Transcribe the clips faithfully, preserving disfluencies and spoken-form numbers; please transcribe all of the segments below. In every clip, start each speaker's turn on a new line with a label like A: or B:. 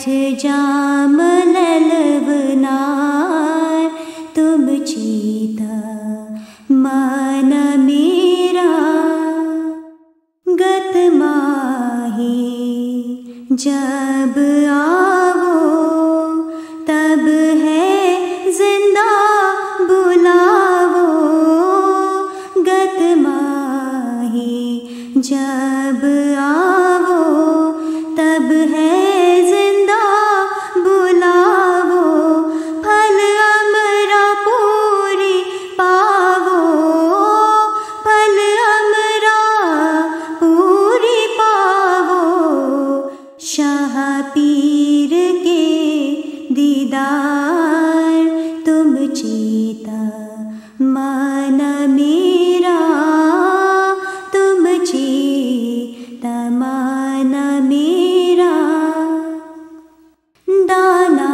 A: अठ जाम ललवनार तुम चीता मन मेरा। गत माही जब आवो तब है जिंदा बुलावो। गत माही जब आवो तब है जिंदा बुलावो। फल अमरा पूरी पावो, फल अमरा पूरी पावो। शाह पीर के दीदार तुम चीता मन मेरा। तुम चीता मन मेरा। दाना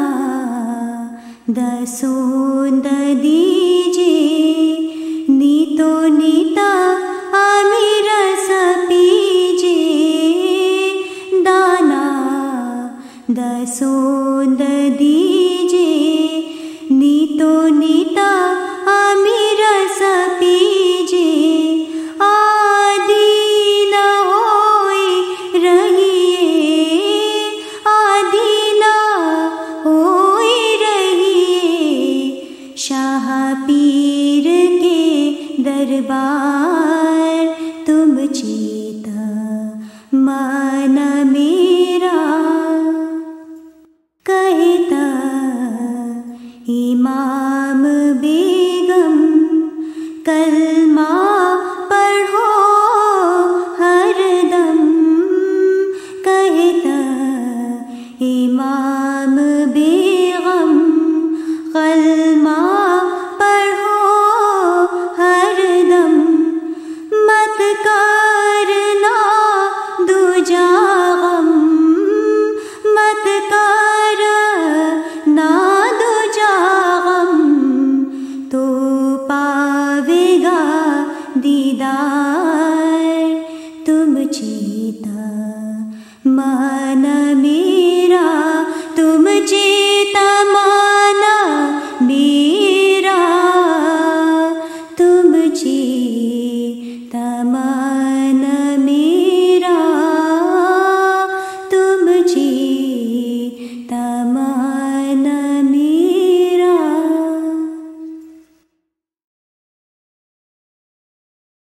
A: दसों दीजे नीतो नीता आमिर सपीजे। दाना दसों दीजे नीतो नीता आमिर सपीजे। आदि न होई रहिए, आदि न होई रहिए। शाह पीर के दरबार तुम चीता मन मेरा। कहता इमाम बेगम कलमा पढ़ो हरदम। कहता इमाम बेगम कलमा पढ़ो हरदम। मत करना दूजा गम, मत करना दूजा गम। तो पावेगा दीदार तुम चीता